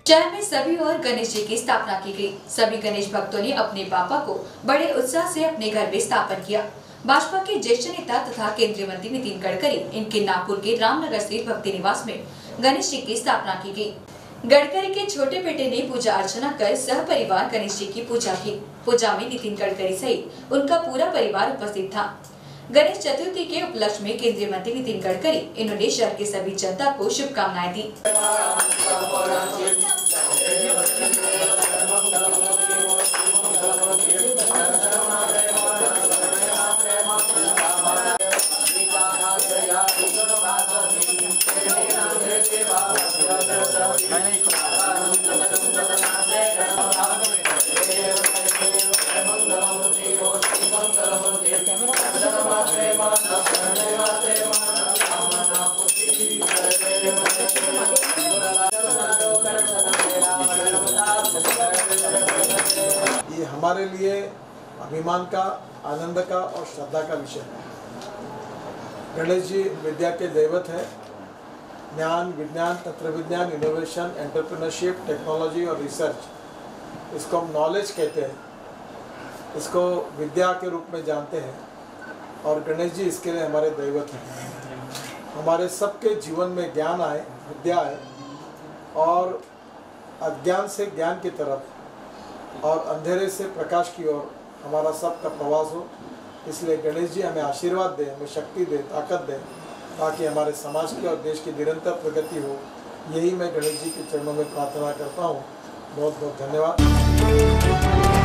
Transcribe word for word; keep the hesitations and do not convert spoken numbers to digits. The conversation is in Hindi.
शहर में सभी और गणेश जी की स्थापना की गई। सभी गणेश भक्तों ने अपने बापा को बड़े उत्साह से अपने घर में स्थापन किया। भाजपा के ज्येष्ठ नेता तथा केंद्रीय मंत्री नितिन गडकरी इनके नागपुर के रामनगर स्थित भक्ति निवास में गणेश जी की स्थापना की गई। गडकरी के छोटे बेटे ने पूजा अर्चना कर सह परिवार गणेश जी की पूजा की। पूजा में नितिन गडकरी सहित उनका पूरा परिवार उपस्थित था। गणेश चतुर्थी के उपलक्ष्य में केंद्रीय मंत्री नितिन गडकरी इन्होंने शहर की सभी जनता को शुभकामनाएं दी। ये हमारे लिए अभिमान का, आनंद का और श्रद्धा का विषय है। गणेश जी विद्या के दैवत है। ज्ञान, विज्ञान, तंत्र विज्ञान, इनोवेशन, एंटरप्रेन्योरशिप, टेक्नोलॉजी और रिसर्च, इसको हम नॉलेज कहते हैं, इसको विद्या के रूप में जानते हैं और गणेश जी इसके लिए हमारे दैवत हैं। हमारे सबके जीवन में ज्ञान आए, विद्या आए और अज्ञान से ज्ञान की तरफ और अंधेरे से प्रकाश की ओर हमारा सबका प्रवास हो। इसलिए गणेश जी हमें आशीर्वाद दें, हमें शक्ति दें, ताकत दें, ताकि हमारे समाज की और देश की निरंतर प्रगति हो। यही मैं गणेश जी के चरणों में प्रार्थना करता हूँ। बहुत बहुत धन्यवाद।